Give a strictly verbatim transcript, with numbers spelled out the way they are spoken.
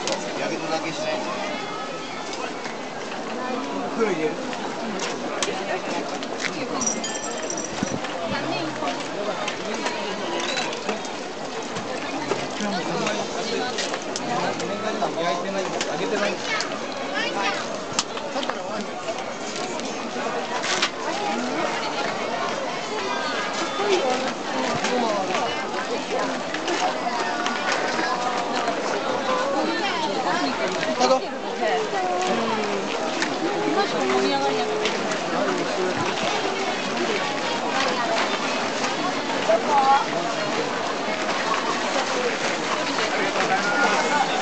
やけどだけしないと。 黒入れる。焼いてない、揚げてない。 どこ？